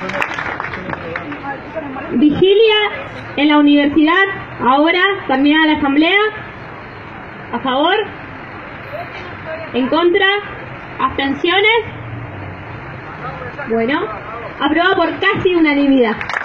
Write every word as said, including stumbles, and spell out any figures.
Vigilia en la universidad, ahora, también a la asamblea. ¿A favor? ¿En contra? ¿Abstenciones? Bueno, aprobado por casi unanimidad.